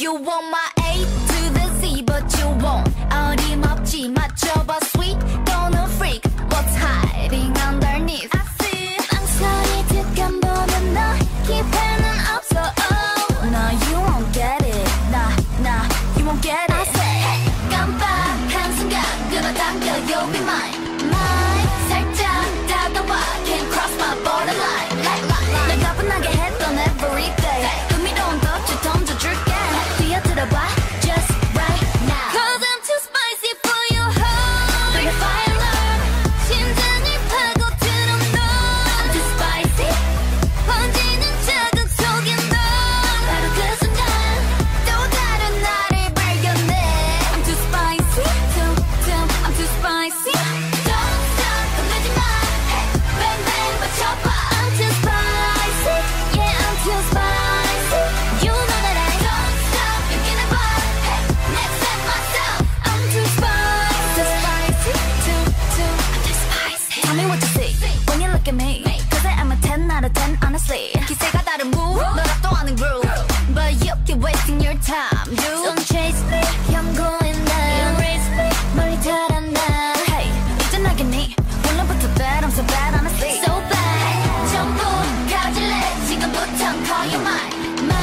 You want my A to the Z, but you won't. 어림없지 맞춰봐 sweet, don't a freak. What's hiding underneath? I see. 망설이 득한 보면 너 기회는 없어. Oh, no, you won't get it. Nah, you won't get it. I say, 깜빡한 순간 끌어당겨, you'll be mine. 살짝 다가와, can't cross my borderline. 날 가뿐하게 했던 everyday. 흥미로운 덫을 던져줄게. 뛰어들어봐, just right now. Cause I'm too spicy for your heart. Bring the fire alarm. 심장이 파고드는 너. I'm too spicy. 번지는 작은 속에 너. 바로 그 순간 또 다른 나를 발견해. I'm too spicy. I'm too spicy. Don't stop, 끝내지 마. Hey, bang bang 맞춰봐. I'm too spicy. Yeah, I'm too spicy. You know that I don't stop. 여기는 봐. Hey, next at myself. I'm too spicy. I'm too spicy. Tell me what you see when you look at me. Cause I am a 10 out of 10 honestly. 기세가 다른 move, 너랍도 아는 groove. But you keep wasting your time, dude. Don't chase me, 경고인 날. You raise me, 멀리 달아나. Hey, 이제 나겠니? 원래부터 bad, I'm so bad honestly. So bad, 전부 가질래. 지금부터 call you mine.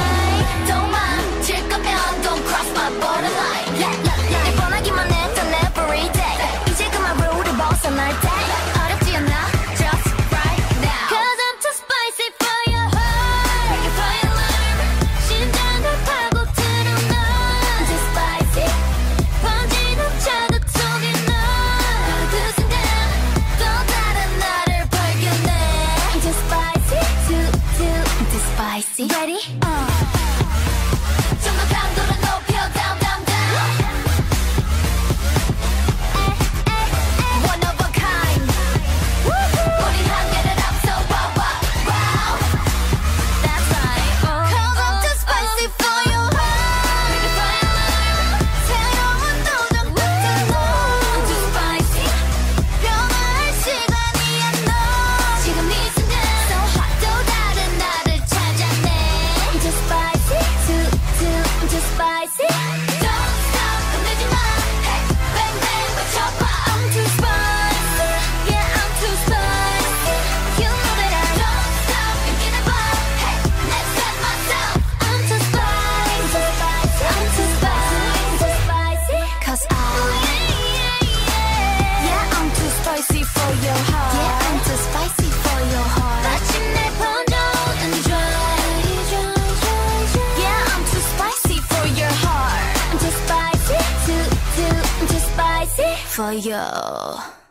도망칠 거면 don't cross my borderline. 날 뻔하기만 했던 everyday. 이제 그만 룰을 벗어날 때. 어렵지 않아, just right now. Cause I'm too spicy for your heart. Break your fire alarm. 심장을 파고드는 너. I'm too spicy. 번지는 자극 속에 너. 바로 그 순간 또 다른 나를 발견해. I'm too spicy, I'm too spicy. Ready? 좀더 강도를 높여, down, down, down. One of a kind. 우리 한계를 앞서, wow, wow, wow. That's right. Cause I'm too spicy for your heart. Break the fire alarm. 새로운 도전 끝에 너. I'm too spicy. 변화할 시간이야 너. 지금 이 순간 so hot. 또 다른 나를 찾아내. I'm too spicy, I'm too spicy. Don't stop, 끝내지 마. Hey, bang bang 맞춰봐. I'm too spicy. Yeah, I'm too spicy. You know that I don't stop. 여기는 봐. Hey, next at myself. I'm too spicy. I'm too spicy. Cause yeah, I'm too spicy for your heart. Yeah, I'm too spicy for your heart. 마침내 번져오는 dry. Yeah, I'm too spicy for your heart. I'm too spicy, I'm too spicy for you.